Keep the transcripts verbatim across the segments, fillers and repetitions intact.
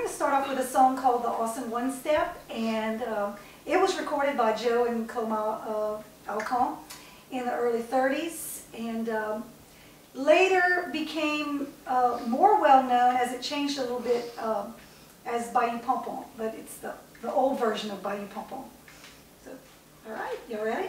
going to start off with a song called the Ossun One Step, and uh, it was recorded by Joe and Coma uh, Alcon in the early thirties, and um, later became uh, more well known as it changed a little bit uh, as Bayou Pompon, but it's the, the old version of Bayou Pompon. So, all right, you ready?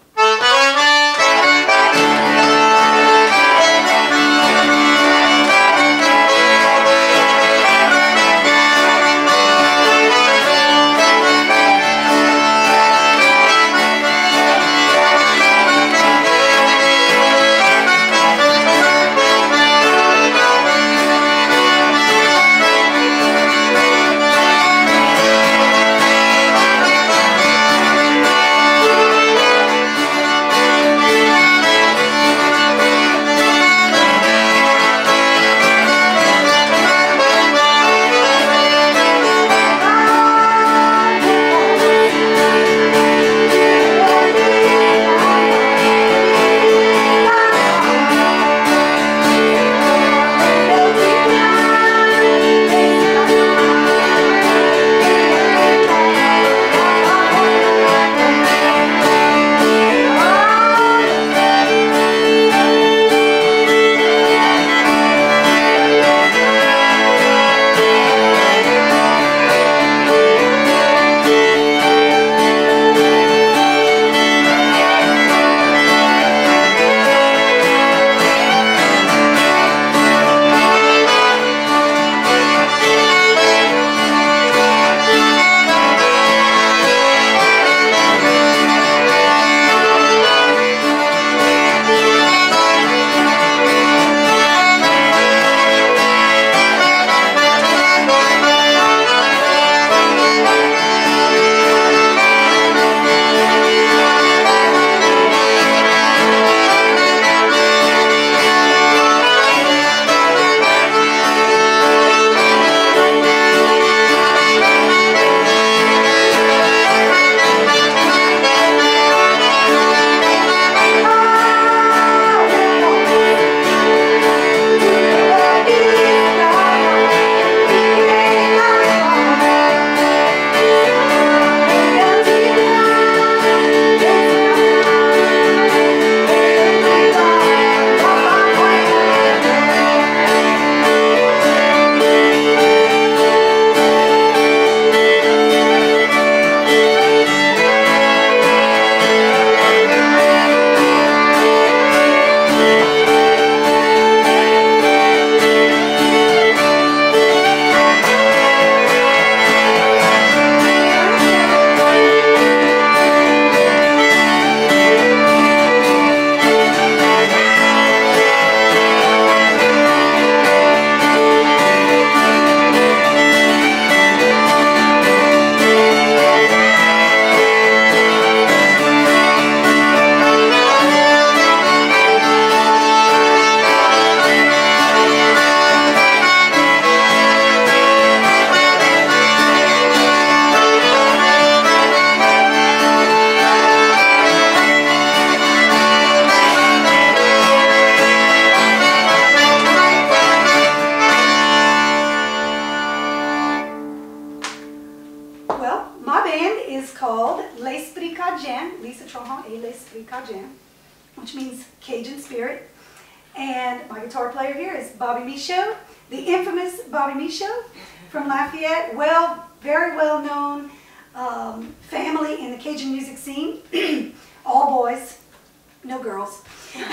Cajun, which means Cajun spirit. And my guitar player here is Bobby Michaud, the infamous Bobby Michaud from Lafayette. Well, very well known um, family in the Cajun music scene. All boys, no girls.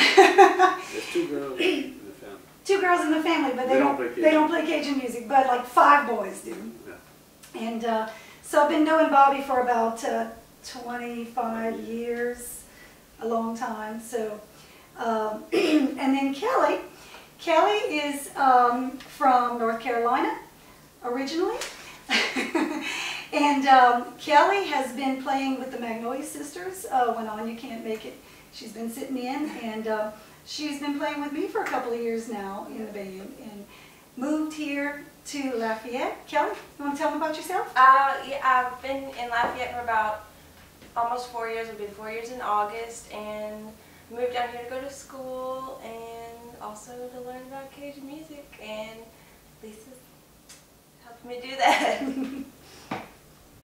There's two girls in the family. Two girls in the family, but they, they don't, don't they don't play Cajun music. But like five boys do. Yeah. And uh, so I've been knowing Bobby for about uh, twenty-five years, a long time. So, um, and then Kelly, Kelly is um, from North Carolina originally, and um, Kelly has been playing with the Magnolia Sisters uh, when On You Can't Make It. She's been sitting in, and uh, she's been playing with me for a couple of years now in the band, and moved here to Lafayette. Kelly, you want to tell them about yourself? Uh, yeah, I've been in Lafayette for about almost four years. It'll be four years in August, and moved down here to go to school and also to learn about Cajun music. And Lisa's helping me do that.